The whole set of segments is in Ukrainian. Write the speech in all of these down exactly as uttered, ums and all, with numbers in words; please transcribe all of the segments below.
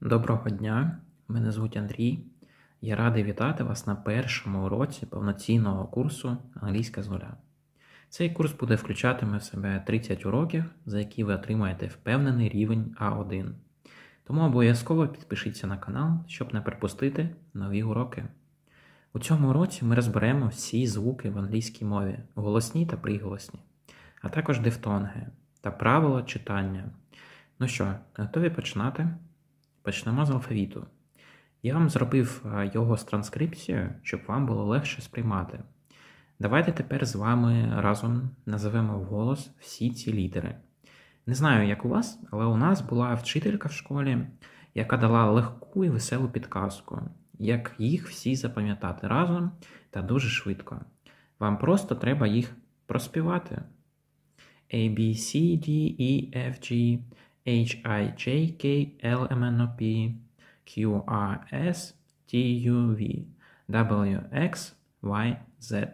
Доброго дня, мене звуть Андрій. Я радий вітати вас на першому уроці повноцінного курсу «Англійська з нуля». Цей курс буде включатиме в себе тридцять уроків, за які ви отримаєте впевнений рівень А один. Тому обов'язково підпишіться на канал, щоб не пропустити нові уроки. У цьому уроці ми розберемо всі звуки в англійській мові, голосні та приголосні, а також дифтонги та правила читання. Ну що, готові починати? Почнемо з алфавіту. Я вам зробив його з транскрипцією, щоб вам було легше сприймати. Давайте тепер з вами разом називемо вголос всі ці літери. Не знаю, як у вас, але у нас була вчителька в школі, яка дала легку і веселу підказку, як їх всі запам'ятати разом та дуже швидко. Вам просто треба їх проспівати. A, B, C, D, E, F, G, H, I, J, K, L, M, N, O, P, Q, R, S, T, U, V, W, X, Y, Z.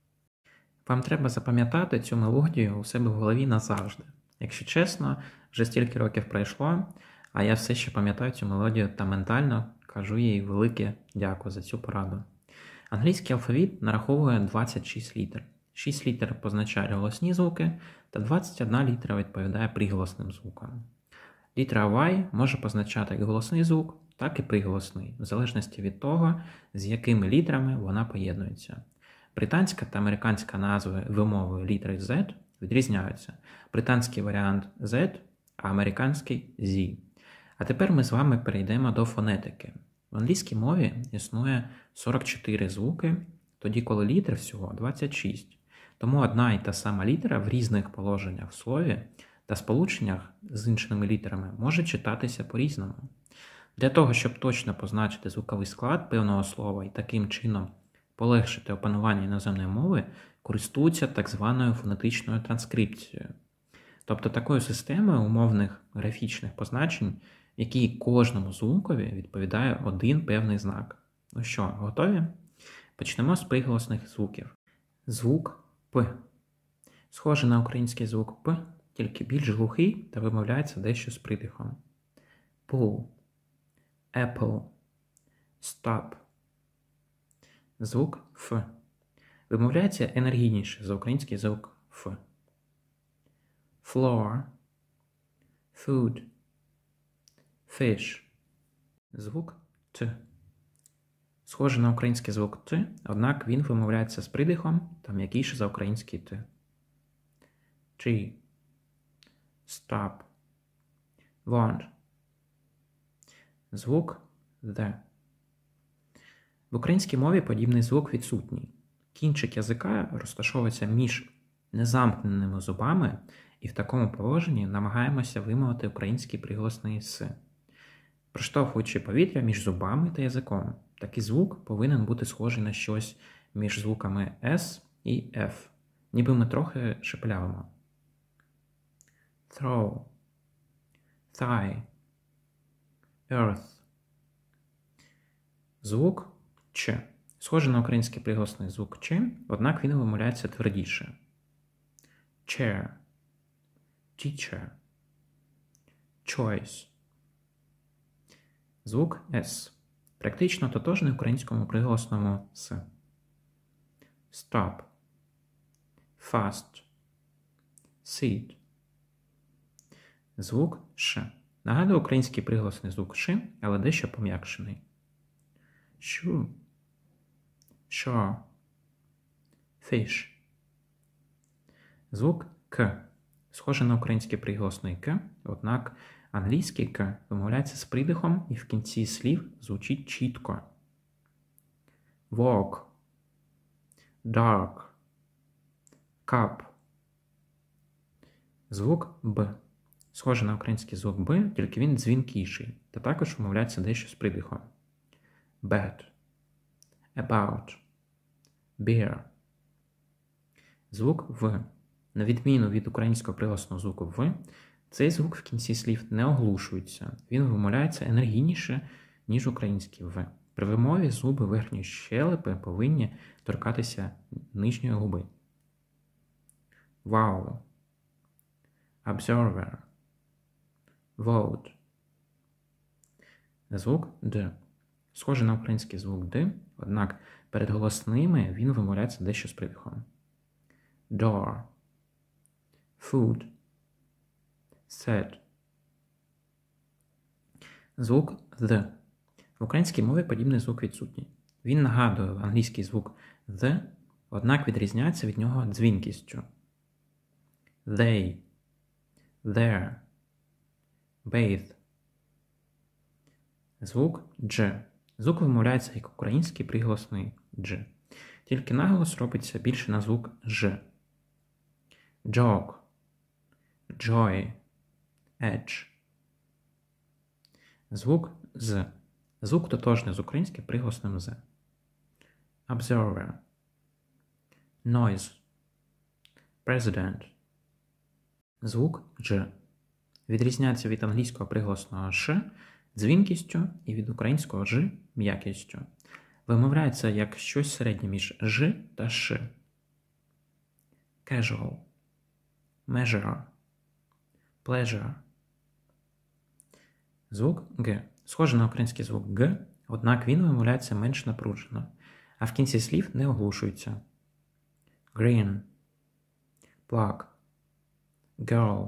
Вам треба запам'ятати цю мелодію у себе в голові назавжди. Якщо чесно, вже стільки років пройшло, а я все ще пам'ятаю цю мелодію та ментально кажу їй велике дякую за цю пораду. Англійський алфавіт нараховує двадцять шість літер. шість літер позначають голосні звуки, та двадцять одна літера відповідає приголосним звукам. Літера Y може позначати як голосний звук, так і приголосний, в залежності від того, з якими літерами вона поєднується. Британська та американська назви вимови літери Z відрізняються. Британський варіант Z, а американський Z. А тепер ми з вами перейдемо до фонетики. В англійській мові існує сорок чотири звуки, тоді коли літер всього двадцять шість. Тому одна і та сама літера в різних положеннях в слові та сполученнях з іншими літерами може читатися по-різному. Для того, щоб точно позначити звуковий склад певного слова і таким чином полегшити опанування іноземної мови, користуються так званою фонетичною транскрипцією. Тобто такою системою умовних графічних позначень, в якій кожному звукові відповідає один певний знак. Ну що, готові? Почнемо з приголосних звуків. Звук П. Схожий на український звук П, тільки більш глухий та вимовляється дещо з придихом. Pull, apple, stop. Звук Ф. Вимовляється енергійніше за український звук Ф. Floor, food, fish. Звук Т. Схожий на український звук Т, однак він вимовляється з придихом та м'якіше за український Т. G. Stop. Want. Звук The. В українській мові подібний звук відсутній. Кінчик язика розташовується між незамкненими зубами, і в такому положенні намагаємося вимовити український приголосний С. Проштовхуючи повітря між зубами та язиком, такий звук повинен бути схожий на щось між звуками С і Ф, ніби ми трохи шепелявимо. Throw, thigh, earth. Звук Ч. Схожий на український приголосний звук Ч, однак він вимовляється твердіше. Chair, teacher, choice. Звук С. Практично тотожний українському приголосному С. Stop, fast, sit. Звук Ш. Нагадує український приголосний звук Ш, але дещо пом'якшений. Shoe, shore, fish. Звук К. Схожий на український приголосний К, однак англійський К вимовляється з придихом і в кінці слів звучить чітко. Walk, dark, cup. Звук Б. Схожий на український звук Б, тільки він дзвінкіший, та також вимовляється дещо з придихом. Bed, about, beer. Звук В. На відміну від українського приголосного звуку В, цей звук в кінці слів не оглушується. Він вимовляється енергійніше, ніж український В. При вимові зуби верхньої щелепи повинні торкатися нижньої губи. Wow, observer, vote. Звук Д. Схожий на український звук Д, однак перед голосними він вимовляється дещо з придихом. Door. Food. Set. Звук «th». В українській мові подібний звук відсутній. Він нагадує англійський звук «the», однак відрізняється від нього дзвінкістю. They. Their. Bathe. Звук «dж». Звук вимовляється як український приголосний «дж». Тільки наголос робиться більше на звук «ж». Jog. Joy. Edge. Звук «з». Звук тотожний з українським приголосним «з». Observer. Noise. President. Звук «дж». Відрізняється від англійського приголосного «ш» дзвінкістю і від українського «ж» м'якістю. Вимовляється як щось середнє між «ж» та «ш». Casual. Measure. Pleasure. Звук «г». Схожий на український звук «г», однак він вимовляється менш напружено, а в кінці слів не оглушується. Green. Plug. Girl.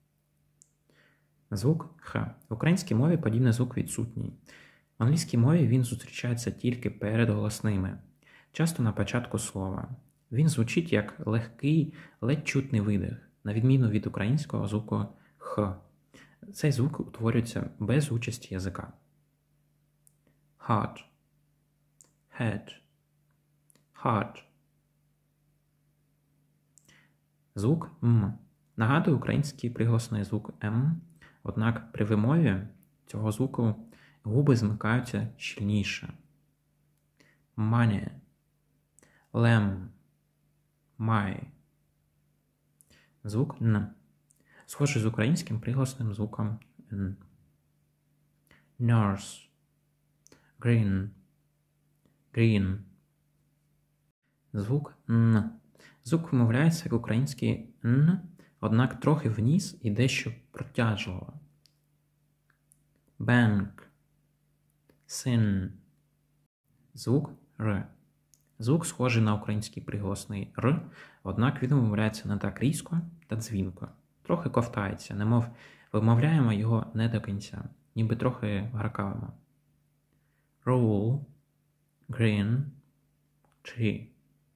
Звук «х». В українській мові подібний звук відсутній. В англійській мові він зустрічається тільки перед голосними, часто на початку слова. Він звучить як легкий, ледь чутний видих, на відміну від українського звуку «х». Цей звук утворюється без участі язика. Heart. Head. Heart. Звук «м». Нагадує український приголосний звук «м», однак при вимові цього звуку губи змикаються щільніше. Money. Lamb. My. Звук «н». Схожий з українським приголосним звуком «н». Nurse. Green. Green. Звук «н». Звук вимовляється як український «н», однак трохи вниз і дещо протяжливо. Bank. Sin. Звук «р». Звук схожий на український приголосний «р», однак він вимовляється не так різко та дзвінко. Трохи ковтається, немов вимовляємо його не до кінця, ніби трохи гаркавимо. Rule. Green. Tree.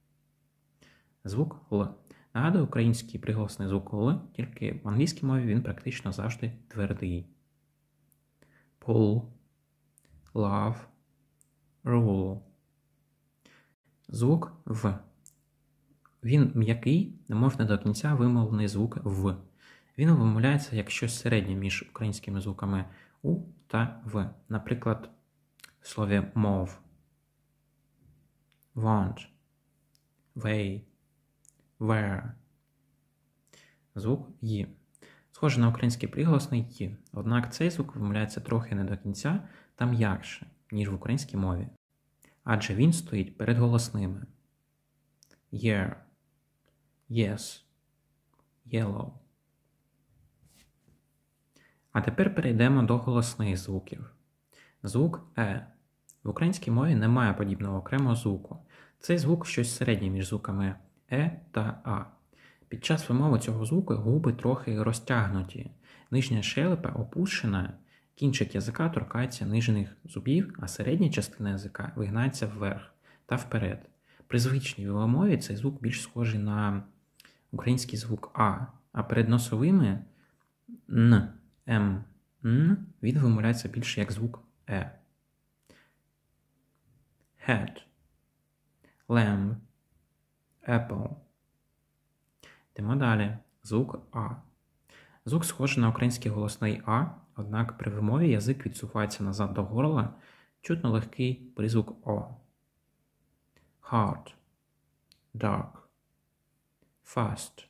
Звук «л». Нагадує український приголосний звук «л», тільки в англійській мові він практично завжди твердий. Pull. Love. Rule. Звук «в». Він м'який, немов не до кінця вимовлений звук «в». Він вимовляється як щось середнє між українськими звуками «у» та «в». Наприклад, в слові move. Want. Way. Where. Звук «й». Схожий на український приголосний «й», однак цей звук вимовляється трохи не до кінця та м'якше, ніж в українській мові. Адже він стоїть перед голосними. Year. Yes. Yellow. А тепер перейдемо до голосних звуків. Звук «е». В українській мові немає подібного окремого звуку. Цей звук щось середнє між звуками «е» та «а». Під час вимови цього звуку губи трохи розтягнуті, нижня щелепа опущена, кінчик язика торкається нижніх зубів, а середня частина язика вигнається вверх та вперед. При звичній вимові цей звук більш схожий на український звук «а», а перед носовими «н», «м», «н» він вимовляється більше як звук «е». Head. Lamb. Apple. Йдемо далі. Звук «а». Звук схожий на український голосний «а», однак при вимові язик відсувається назад до горла, чутно легкий призвук «о». Hard. Dark. Fast.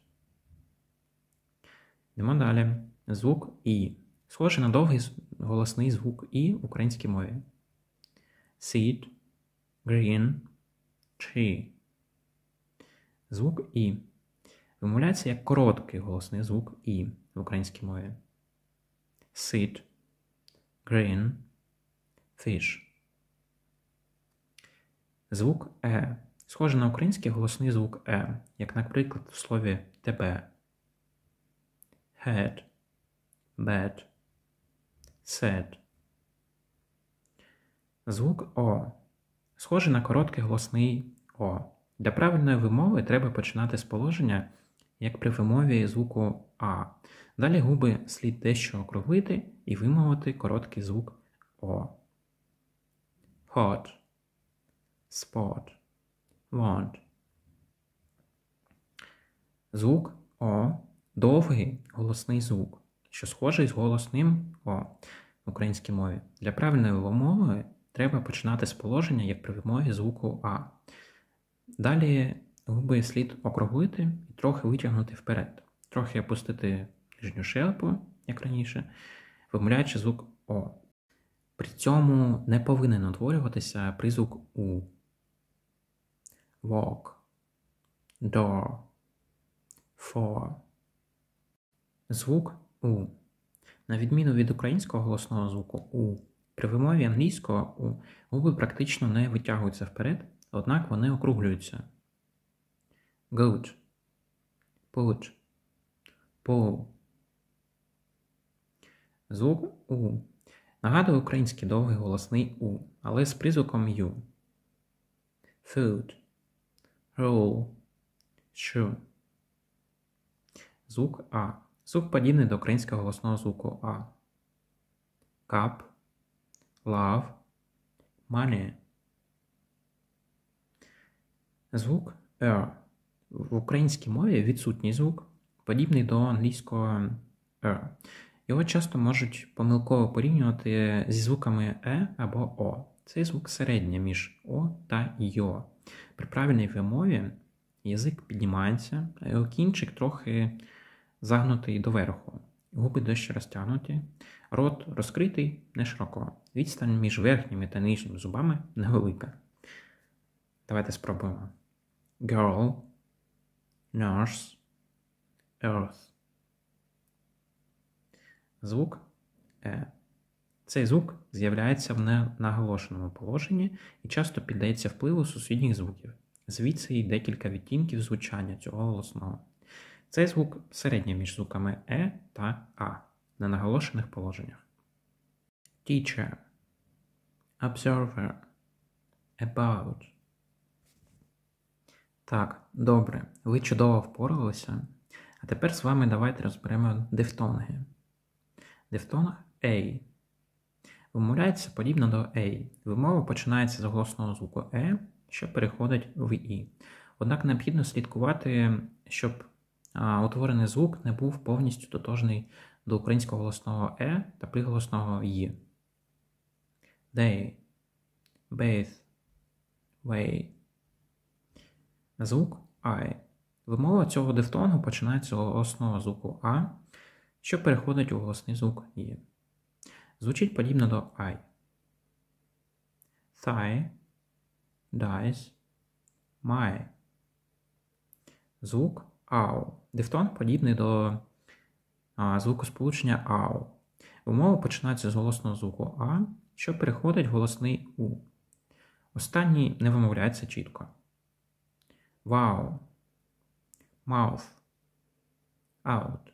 Йдемо далі. Звук «і». Схожий на довгий голосний звук «і» в українській мові. Seed. Green. Tree. Звук «і». Вимовляється як короткий голосний звук «і» в українській мові. Sit. Green. fish. Звук е. Схоже на український голосний звук е, як, наприклад, в слові тебе. Had, bad, said. Звук о. Схоже на короткий голосний о. Для правильної вимови треба починати з положення, як при вимові звуку а. Далі губи слід дещо округлити і вимовити короткий звук о. Hot, spot, want. Звук о – довгий голосний звук, що схожий з голосним о в українській мові. Для правильної вимови треба починати з положення, як при вимові звуку а. Далі губи слід округлити і трохи витягнути вперед. Трохи опустити нижню щелепу, як раніше, вимовляючи звук о. При цьому не повинен утворюватися призвук у. Walk, door, for. Звук у. На відміну від українського голосного звуку у, при вимові англійського у губи практично не витягуються вперед, однак вони округлюються. Good, put, pull. Звук у. Нагадує український довгий голосний у, але з призвуком ю. Food, roll, shoe. Звук а. Звук подібний до українського голосного звуку а. Cup, love, money. Звук er. В українській мові відсутній звук, подібний до англійського er. Його часто можуть помилково порівнювати зі звуками е або о. Цей звук середній між о та йо. При правильній вимові язик піднімається, а його кінчик трохи загнутий доверху. Губи дещо розтягнуті, рот розкритий не широко. Відстань між верхніми та нижніми зубами невелика. Давайте спробуємо. Girl, nurse, earth. Звук е. Цей звук з'являється в ненаголошеному положенні і часто піддається впливу сусідніх звуків. Звідси й декілька відтінків звучання цього голосного. Цей звук середній між звуками е та а в ненаголошених положеннях. Teacher, observer, about. Так, добре, ви чудово впоралися. А тепер з вами давайте розберемо дифтонги. Дифтонг A вимовляється подібно до A. Вимова починається з голосного звуку е, що переходить в і. Однак необхідно слідкувати, щоб а, утворений звук не був повністю тотожний до українського голосного е та приголосного й. They, bathe, way. Звук I. Вимова цього дифтонгу починається з голосного звуку а, що переходить у голосний звук «й». Звучить подібно до I. Thigh, dice, my. Звук ау. Дифтонг подібний до а, звукосполучення ау. Вимова починається з голосного звуку а, що переходить в голосний у. Останній не вимовляється чітко. Wow, mouth, out.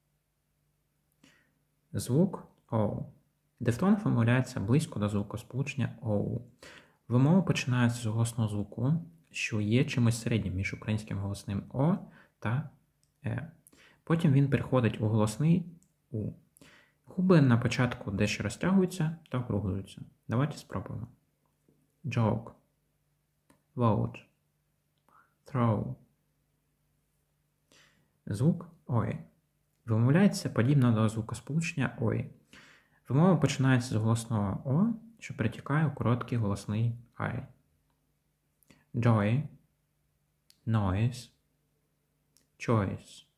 Звук о. Дифтонг вимовляється близько до звукосполучення оу. Вимова починається з голосного звуку, що є чимось середнім між українським голосним о та е. Потім він переходить у голосний у. Губи на початку дещо розтягуються та округлюються. Давайте спробуємо. Joke, vote, throw. Звук ой. Вимовляється подібно до звукосполучення ой. Вимова починається з голосного о, що перетікає у короткий голосний I. Joy, noise, choice.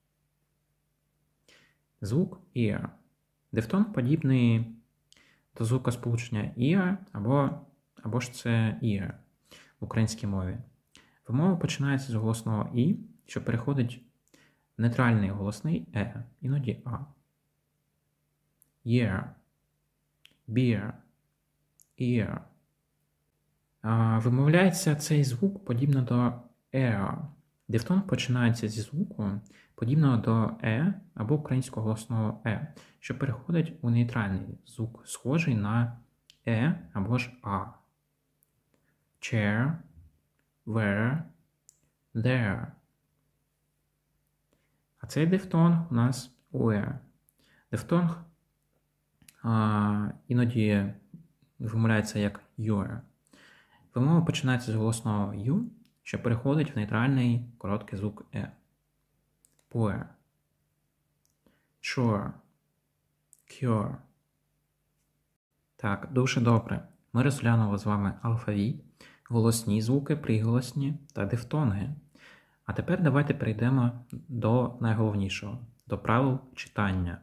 Звук ear. Дифтонг подібний до звукосполучення ear або, або ж це ear в українській мові. Вимова починається з голосного і, що переходить в нейтральний голосний е, іноді а. Year, beer, ear. А, Вимовляється цей звук подібно до air. Дифтонг починається зі звуку, подібного до е або українського голосного е, що переходить у нейтральний звук, схожий на е або ж а. Chair, where, there. А цей дифтонг у нас уе. Дифтонг а, іноді вимовляється як юе. Вимова починається з голосного ю, що переходить в нейтральний короткий звук е. Poor, sure, cure. Так, дуже добре. Ми розглянули з вами алфавіт, голосні звуки, приголосні та дифтонги. А тепер давайте перейдемо до найголовнішого, до правил читання.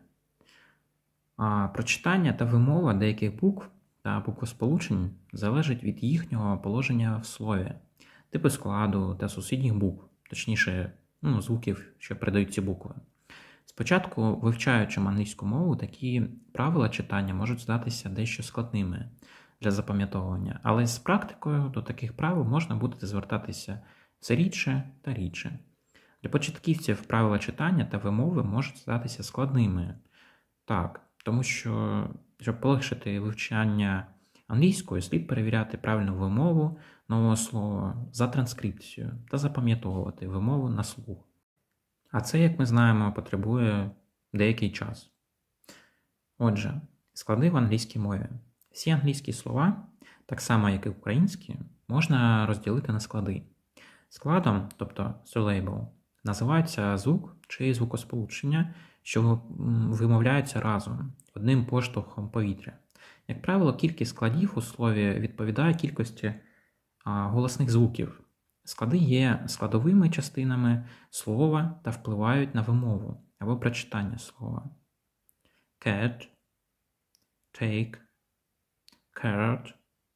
А прочитання та вимова деяких букв та буквосполучень залежить від їхнього положення в слові, типу складу та сусідніх букв, точніше, ну, звуків, що передають ці букви. Спочатку, вивчаючи англійську мову, такі правила читання можуть здатися дещо складними для запам'ятовування, але з практикою до таких правил можна буде звертатися все рідше та рідше. Для початківців правила читання та вимови можуть здатися складними. Так, тому що, щоб полегшити вивчання англійської, слід перевіряти правильну вимову нового слова за транскрипцією та запам'ятовувати вимову на слух. А це, як ми знаємо, потребує деякий час. Отже, склади в англійській мові. Всі англійські слова, так само як і українські, можна розділити на склади. Складом, тобто syllable, називається звук чи звукосполучення, що вимовляються разом, одним поштовхом повітря. Як правило, кількість складів у слові відповідає кількості а, голосних звуків. Склади є складовими частинами слова та впливають на вимову або прочитання слова. Cat, take, card,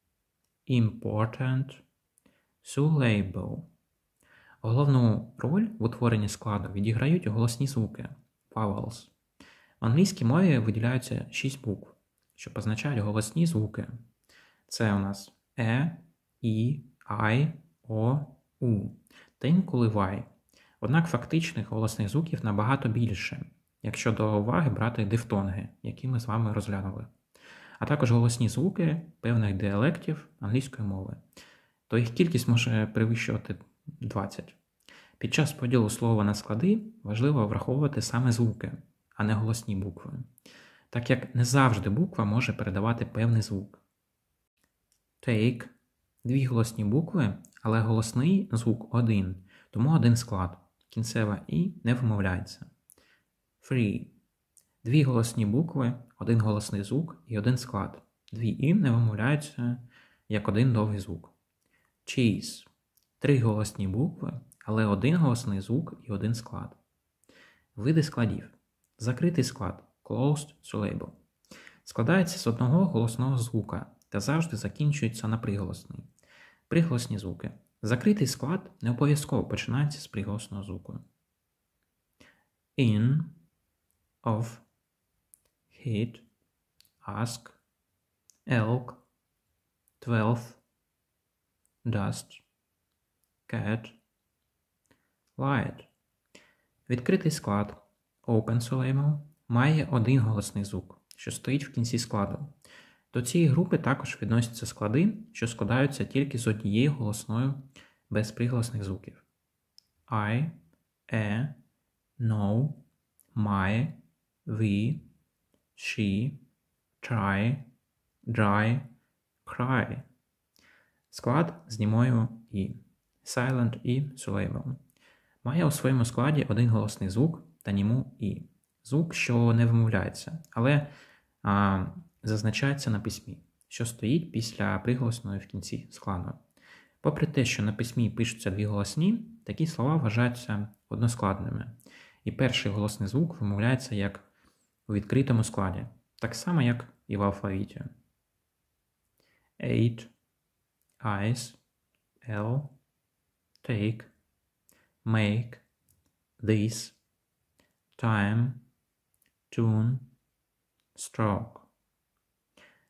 important, syllable. Головну роль в утворенні складу відіграють голосні звуки – vowels. В англійській мові виділяються шість букв, що позначають голосні звуки. Це у нас е, і, ай, о, у та інколи вай. Однак фактичних голосних звуків набагато більше, якщо до уваги брати дифтонги, які ми з вами розглянули. А також голосні звуки певних діалектів англійської мови. То їх кількість може перевищувати двадцять. Під час поділу слова на склади важливо враховувати саме звуки, а не голосні букви, так як не завжди буква може передавати певний звук. Take – дві голосні букви, але голосний звук один, тому один склад. Кінцева «і» не вимовляється. Free – дві голосні букви, один голосний звук і один склад. Дві «і» не вимовляються як один довгий звук. Cheese – три голосні букви, але один голосний звук і один склад. Види складів. Закритий склад – closed syllable. Складається з одного голосного звука та завжди закінчується на приголосний. Приголосні звуки. Закритий склад не обов'язково починається з приголосного звуку. In, of, hit, ask, elk, twelve, dust, cat, light. Відкритий склад open syllable має один голосний звук, що стоїть в кінці складу. До цієї групи також відносяться склади, що складаються тільки з однією голосною без приголосних звуків. I, e, no, my, we, she, try, dry, cry. Склад з німою «і» silent «і» syllable має у своєму складі один голосний звук та німу «і». Звук, що не вимовляється, але а, зазначається на письмі, що стоїть після приголосної в кінці складу. Попри те, що на письмі пишуться дві голосні, такі слова вважаються односкладними. І перший голосний звук вимовляється як у відкритому складі, так само, як і в алфавіті. Eight, eyes, L, take, make, this, time, tune, stroke.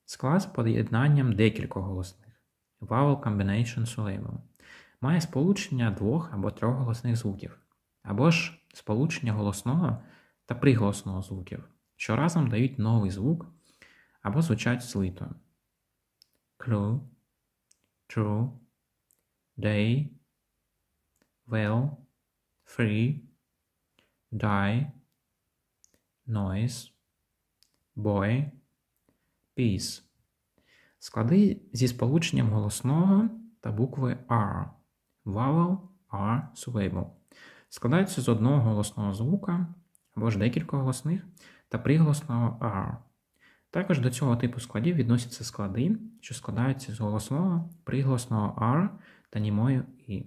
Склад з поєднанням декількох голосних. Vowel combination syllable. Має сполучення двох або трьох голосних звуків. Або ж сполучення голосного та приголосного звуків, що разом дають новий звук або звучать злито. Clue, true, day, well, free, die, noise, boy, peace. Склади зі сполученням голосного та букви R. Vowel, R, syllable. Складаються з одного голосного звука або ж декілька голосних та приголосного R. Також до цього типу складів відносяться склади, що складаються з голосного, приголосного R та німої I.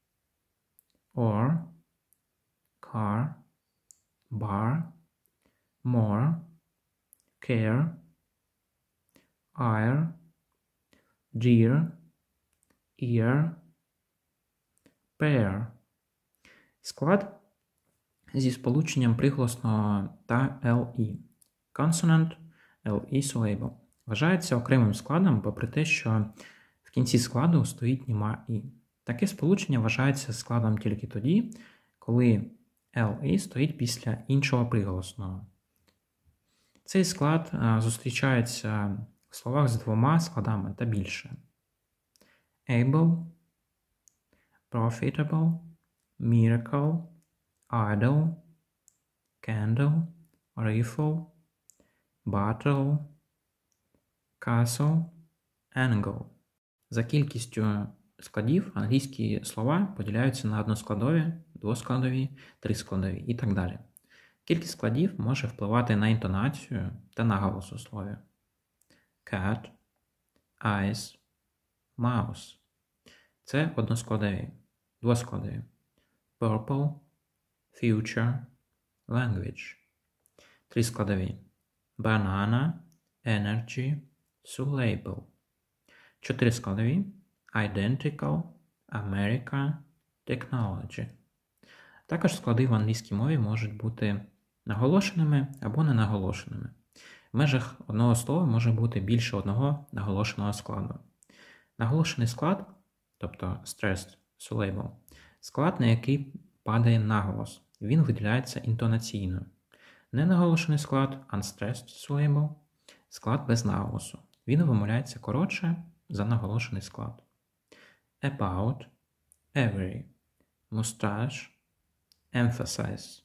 Or, car, bar, more, care, ire, dear, ear, pair. Склад зі сполученням приголосного та «ли». Consonant «ли» syllable. Вважається окремим складом, попри те, що в кінці складу стоїть німа «і». Таке сполучення вважається складом тільки тоді, коли «ли» стоїть після іншого приголосного. Цей склад зустрічається в словах з двома складами та більше. Able, profitable, miracle, idle, candle, rifle, battle, castle, angle. За кількістю складів англійські слова поділяються на односкладові, двоскладові, трискладові і так далі. Кількість складів може впливати на інтонацію та наголос у слові. Cat, eyes, mouse. Це односкладові, двоскладові. Purple, future, language. Трискладові. Banana, energy, syllable. Чотирискладові. Identical, America, technology. Також склади в англійській мові можуть бути наголошеними або ненаголошеними. В межах одного слова може бути більше одного наголошеного складу. Наголошений склад, тобто stressed syllable, склад, на який падає наголос. Він виділяється інтонаційно. Ненаголошений склад unstressed syllable, склад без наголосу. Він вимовляється коротше за наголошений склад. About, every, mustache, emphasize,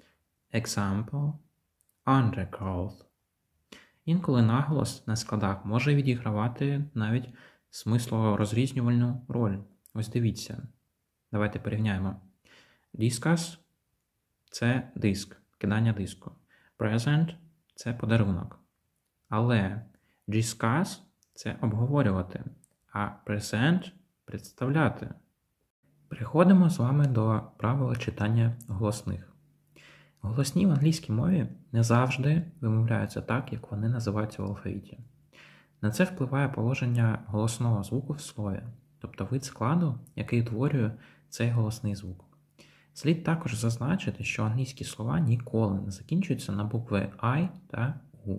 example, undergrowth. Інколи наголос на складах може відігравати навіть смислово-розрізнювальну роль. Ось дивіться. Давайте порівняємо. Discuss – це диск, кидання диску. Present – це подарунок. Але discuss – це обговорювати, а present – представляти. Переходимо з вами до правила читання голосних. Голосні в англійській мові не завжди вимовляються так, як вони називаються в алфавіті. На це впливає положення голосного звуку в слові, тобто вид складу, який утворює цей голосний звук. Слід також зазначити, що англійські слова ніколи не закінчуються на букви I та U.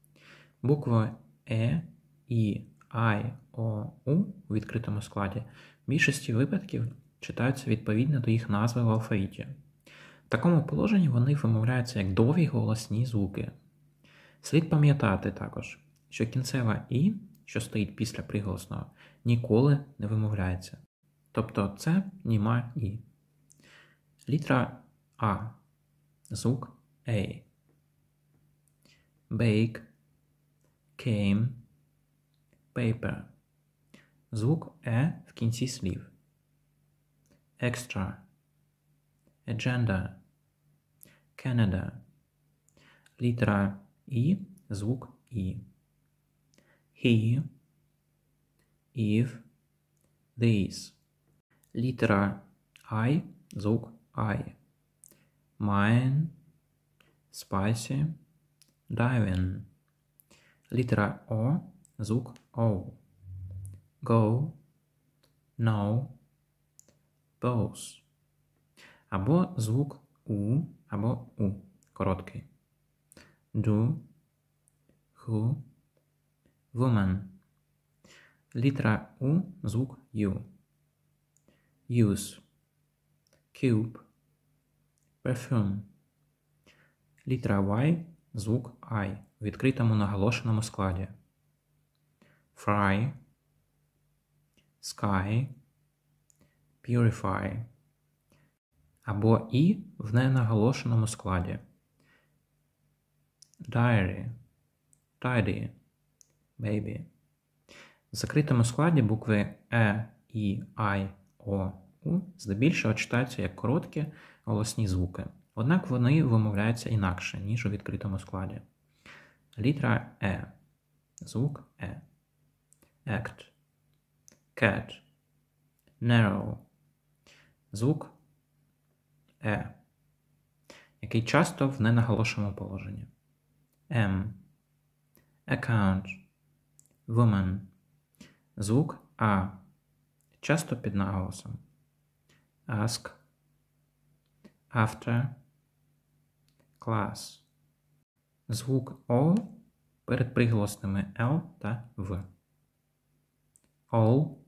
Букви E, I, I, O, U у відкритому складі в більшості випадків читаються відповідно до їх назви в алфавіті. В такому положенні вони вимовляються як довгі голосні звуки. Слід пам'ятати також, що кінцева «і», що стоїть після приголосного, ніколи не вимовляється. Тобто це німа «і». Літера А. Звук A. Bake, came, paper. Звук Е в кінці слів. Extra, agenda, Canada. Літера І. Звук І. He, if, these. Літера I. Звук I. Mine, spicy, diving. Літера О. Звук O. Go, no, both. Або звук У, або У, короткий. Do, who, woman. Літера У, звук Ю. Use. Cube. Perfume. Літера Y, звук I в відкритому наголошеному складі. Fry. Sky. Purify. Або І в ненаголошеному складі. Diary. Tidy. Baby. В закритому складі букви Е, І, Ай, О, У здебільшого читаються як короткі голосні звуки. Однак вони вимовляються інакше, ніж у відкритому складі. Літера Е. Звук Е. Act. Cat. Narrow. Звук Е, який часто в ненаголошеному положенні. М. Account. Woman. Звук А, часто під наголосом. Ask. After. Class. Звук О перед приголосними Л та В. All.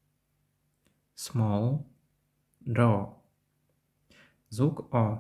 Small. Draw. Звук О.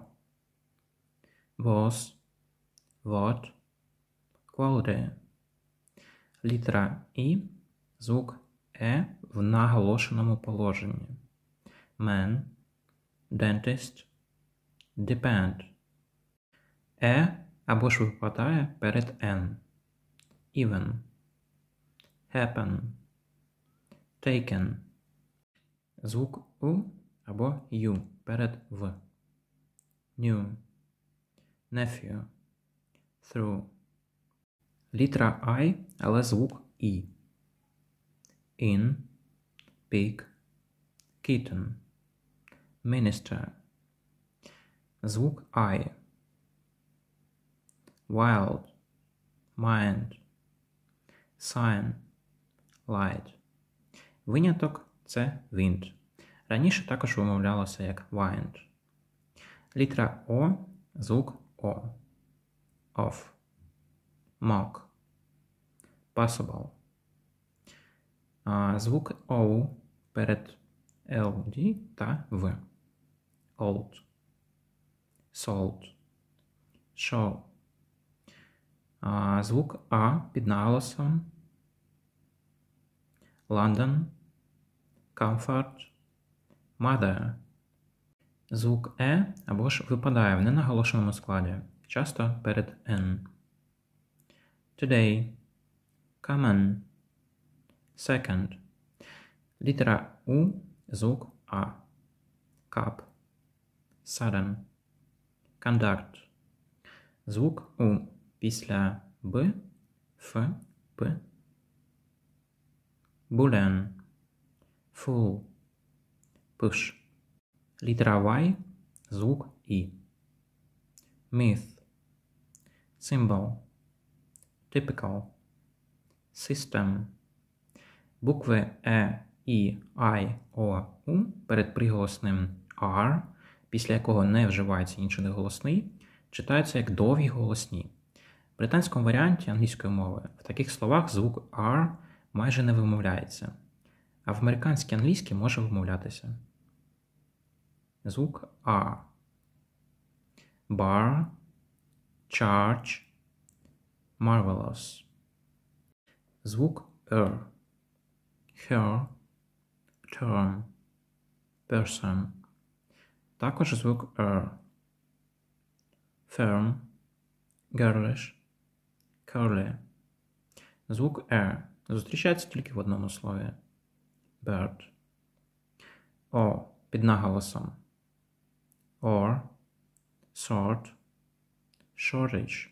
Was. What. Quality. Літера І. Звук Е в наголошеному положенні. Man. Dentist. Depend. Е або ж випадає перед Н. Even. Happen. Taken. Звук У або Ю перед В. New. Nephew. Through. Літера I, але звук І. In. Pig. Kitten. Minister. Звук I. Wild. Mind. Sign. Light. Виняток – це wind. Раніше також вимовлялося як wind. Літера О, звук О. Off. Mock. Possible. А, звук О перед Л, Д та В. Old. Salt. Show. А, звук А під наголосом. London. Comfort. Mother. Звук Е або ж випадає в ненаголошеному складі, часто перед Н. Today. Common. Second. Літера У, звук А. Cup. Sudden. Conduct. Звук У після Б, Ф, П. Boolean. Full. Push. Літера Y, звук І. Myth. Symbol. Typical. System. Букви Е, І, Ай, О, У перед приголосним R, після якого не вживається інший голосний, читаються як довгі голосні. В британському варіанті англійської мови в таких словах звук R майже не вимовляється, а в американській англійській може вимовлятися. Звук А. Bar. Charge. Marvelous. Звук Р. Her. Term. Person. Також звук Р. Firm. Girlish. Curly. Звук Р зустрічається тільки в одному слові. Bird. О під наголосом. Or. Sort. Shortage.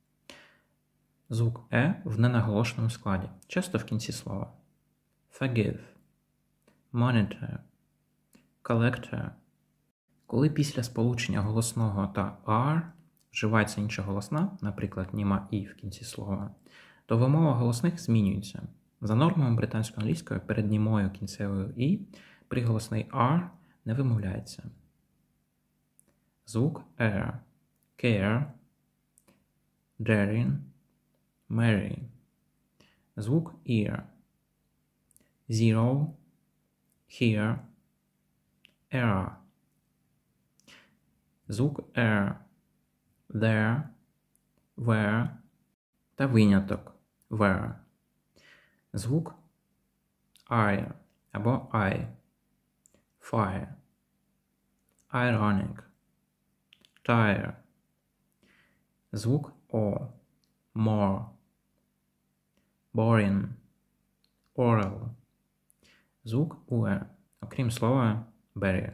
Звук Е в ненаголошеному складі, часто в кінці слова. Forgive. Monitor. Collector. Коли після сполучення голосного та R вживається інша голосна, наприклад, німа І в кінці слова, то вимова голосних змінюється. За нормами британсько-англійської перед німою кінцевою І приголосний R не вимовляється. Звук R. Care. Daring. Merry. Звук ear. Zero, here, error. Звук er. There, where та виняток where. Звук I або I. Fire. Ironic. Tire. Звук O. More. Boring. Oral. Звук UE, окрім слова bury.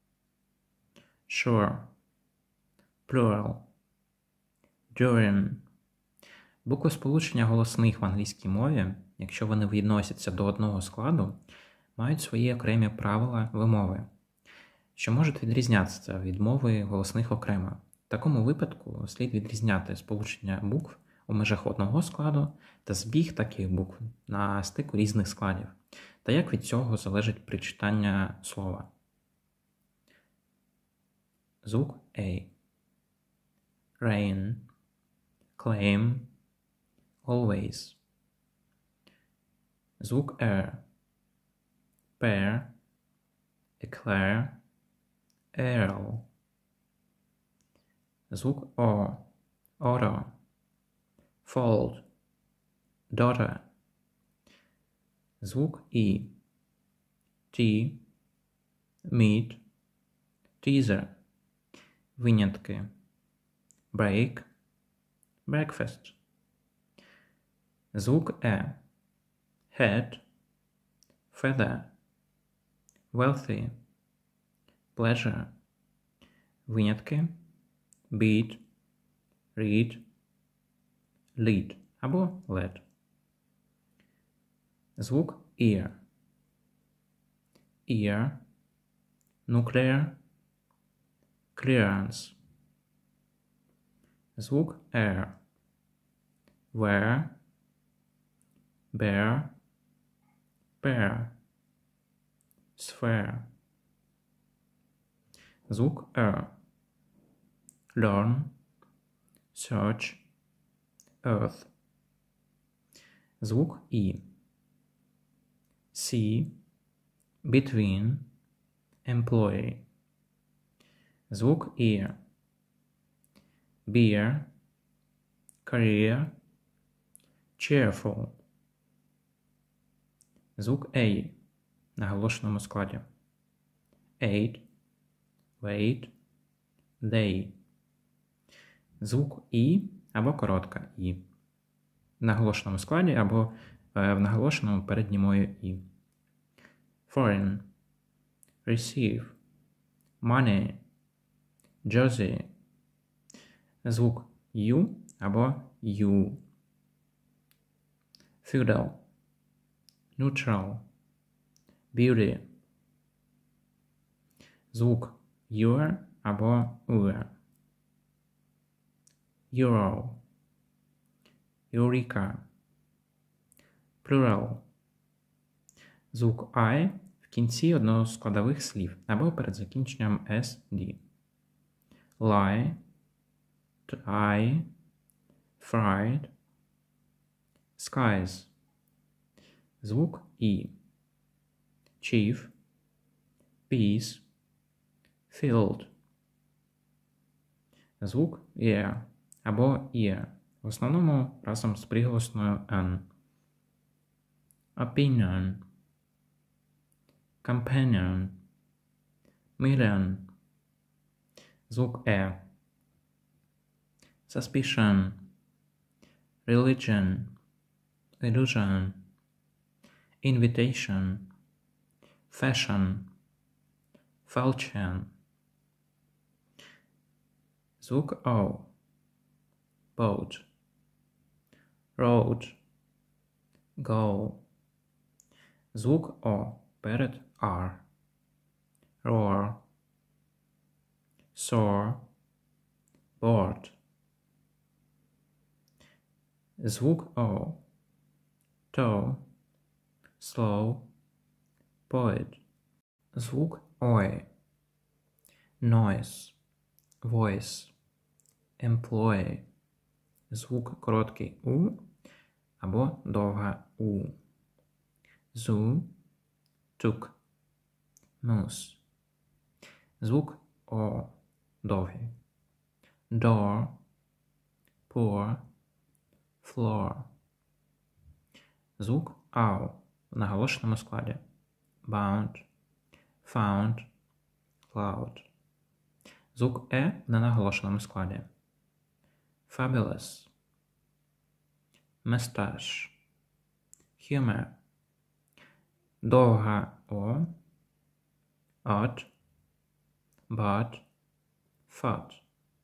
Sure. Plural. During. Буквосполучення голосних в англійській мові, якщо вони відносяться до одного складу, мають свої окремі правила вимови, що можуть відрізнятися від мови голосних окремо. В такому випадку слід відрізняти сполучення букв у межах одного складу та збіг таких букв на стику різних складів, та як від цього залежить причитання слова. Звук A. Rain. Claim. Always. Звук R. Pair. Eclair. Arrow. Звук O. Auto. Fold. Daughter. Звук E. Tea. Meat. Teaser. Винятки. Break. Breakfast. Звук E. Head. Feather. Wealthy. Pleasure. Винятки. Beat. Read. Lead або led. Звук ear. Ear. Nuclear. Clearance. Звук R. Where. Bear. Pair. Sphere. Звук R. Learn. Search. Earth. Звук E. See. Between. Employee. Звук ear. Beer. Career. Cheerful. Звук A на оголошеному складі. Eight. Wait. Day. Звук І або коротка І. В наголошеному складі або в наголошеному перед німою І. Foreign. Receive. Money. Jersey. Звук Ю або Ю. Feudal. Neutral. Beauty. Звук Your або Ur. Euro. Eureka. Plural. Звук I в кінці одного з складових слів або перед закінченням S, D. Lie. Try. Fried. Skies. Звук E. Chief. Peace. Field. Звук ear або ear, в основному разом з приголосною N. Opinion. Companion. Million. Звук E. Suspicion. Religion. Illusion. Invitation. Fashion. Falchion. Звук O. Boat. Road. Go. Звук O перед R. Roar. Soar. Board. Звук O. Toe. Slow. Poet. Звук Oi. Noise. Voice. Employee. Звук короткий У або довга У. Zoo, took, moose. Звук О довгий. Door, pour, floor. Звук Ау в наголошеному складі. Bound, found, cloud. Звук Е в ненаголошеному складі. Fabulous, mustache, humor. Довга О, odd, but, thought.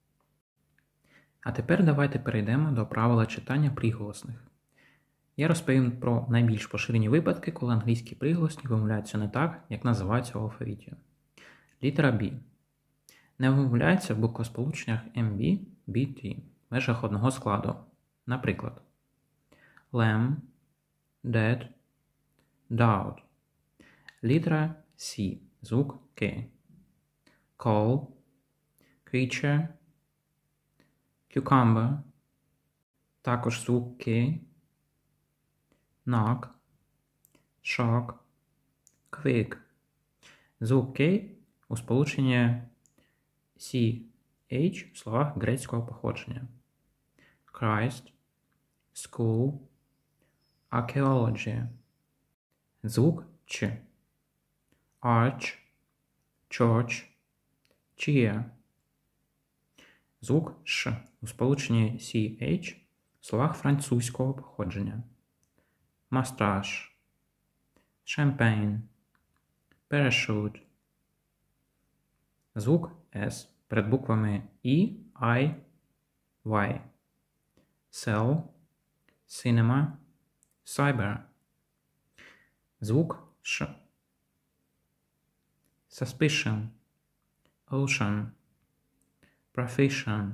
А тепер давайте перейдемо до правила читання приголосних. Я розповім про найбільш поширені випадки, коли англійські приголосні вимовляються не так, як називаються в алфавіті. Літера B. Не вимовляється в буквосполученнях ем бі, бі ті в межах одного складу. Наприклад, lamb, dead, dowd. Літера C. Звук К. Call, creature, cucumber. Також звук К. Knock, shock, quick. Звук К у сполученні сі ейч в словах грецького походження. Christ, school, archaeology. Звук Ч. Arch, church, cheer. Звук Ш у сполученні сі ейч в словах французького походження. Mustache, champagne, parachute. Звук С перед буквами І, I, Y. Cell, cinema, cyber. Звук Ш. Suspicion, ocean, profession.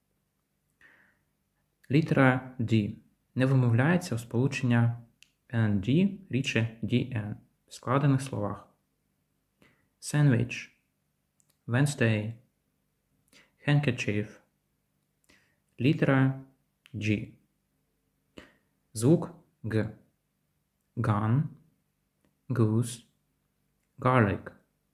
Літера D не вимовляється у сполучення ен ді, рідше ді ен в складених словах. Sandwich, Wednesday, handkerchief. Літера G. Звук Г. Gun, goose, garlic.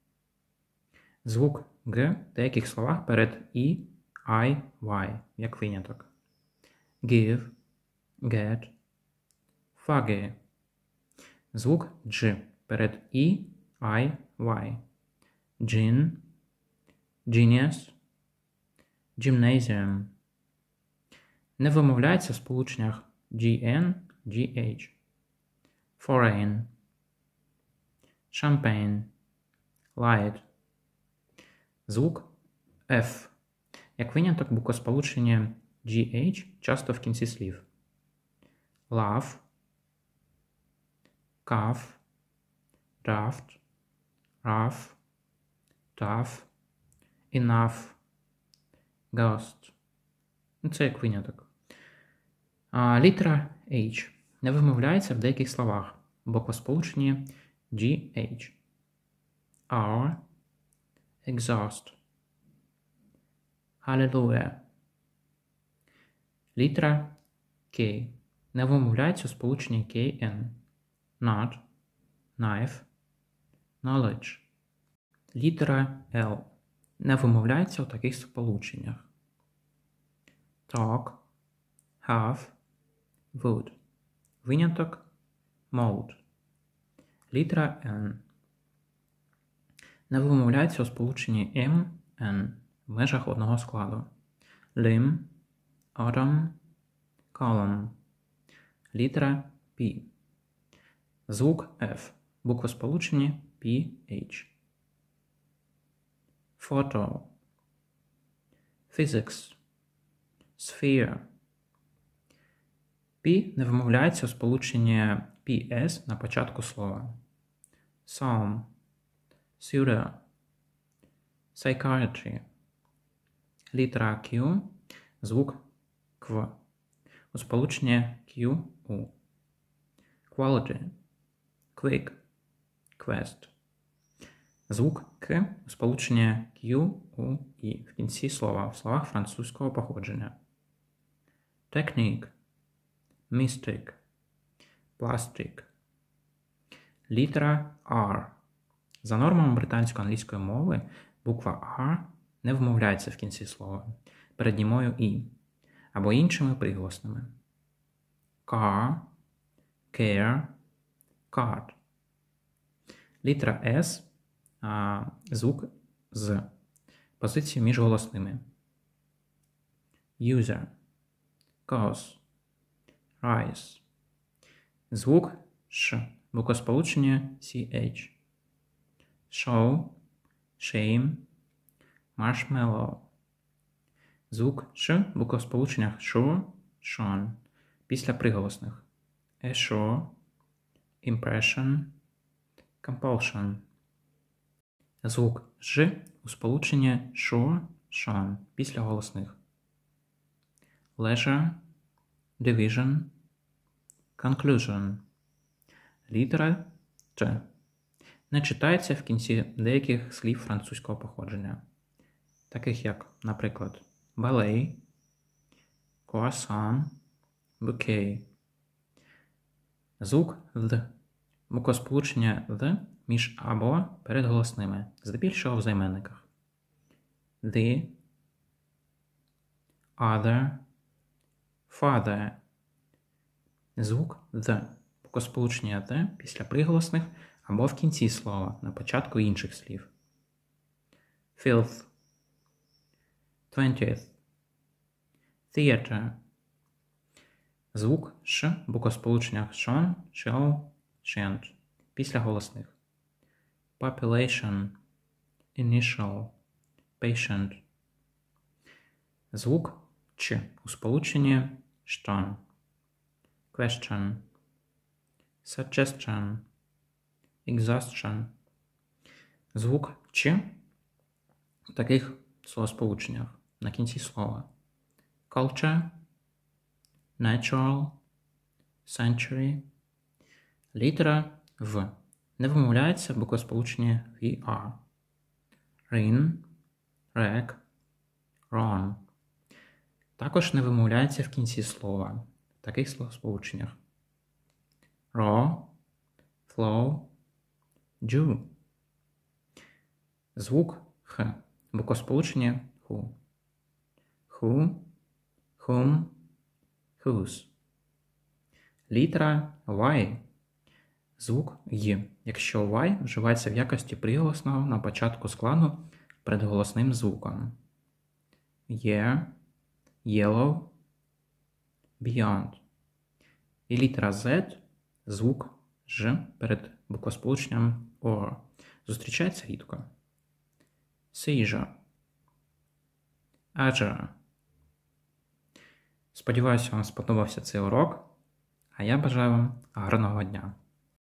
Звук Г в деяких словах перед І, I, Y, як виняток. Give, get, foggy. Звук Дж перед І, I, Y. Gin, genius, gymnasium. Не вимовляється в сполученнях джі ен, джі ейч. Foreign, champagne, light. Звук F. Як виняток буквосполучення джі ейч часто в кінці слів. Laugh, cough, draft, rough, tough, enough, ghost. Це як виняток. А літера H не вимовляється в деяких словах. Буквосполучення джі ейч. Hour, exhaust, hallelujah. Літера K не вимовляється у сполученні кей ен. Not, knife, knowledge. Літера L не вимовляється у таких сполученнях. Talk, have, would. Виняток mode. Літера N не вимовляється у сполученні M, N в межах одного складу. Limb, autumn, column. Літера P. Звук F. Буквосполучення пі ейч. Photo, physics, sphere. P не вимовляється у сполученні пі ес на початку слова. Psalm, pseudo, psychiatry. Літера Q. Звук Кв. У сполученні Q, U. Quality, quick, quest. Звук К у сполученні Q, U, І в кінці слова в словах французького походження. Technique, mystic, plastic. Літера R. За нормами британсько-англійської мови буква R не вмовляється в кінці слова перед німою «і» або іншими приголосними. Car, care, card. Літера S а, звук з позиції між голосними. User, cause, rise. Звук Ш, буквосполучення ch. Show, shame, marshmallow. Звук Ш, буквосполучення sure, shown. Після приголосних. Assure, impression, compulsion. Звук Ж у сполучення sure, shown. Після голосних. Leisure, division, conclusion. Літера Т не читається в кінці деяких слів французького походження, таких як, наприклад, ballet, croissant, bouquet. Звук «д» – буквосполучення «д» між або перед голосними, здебільшого в займенниках. The, other, father. Звук «д» – буквосполучення «д» після приголосних або в кінці слова, на початку інших слів. Filth, twentieth, theater. Звук Ш, буквосполучення shown, shall, shan't. Після голосних. Population, initial, patient. Звук Ч у сполученні штон. Question, suggestion, exhaustion. Звук Ч в таких словосполученнях на кінці слова. Culture, natural, century. Літера В не вимовляється буквосполучення ві ар. Rin, rag, ron. Також не вимовляється в кінці слова в таких словосполученнях. Raw, flow, dew. Звук Х, буквосполучення who. Who, whom, whose. Літера Y. Звук Й, якщо Y вживається в якості приголосного на початку складу перед голосним звуком. Year, yellow, beyond. І літера Z, звук Ж перед буквосполученням or. Зустрічається рідко. Seizure, azure. Сподіваюся, вам сподобався цей урок, а я бажаю вам гарного дня.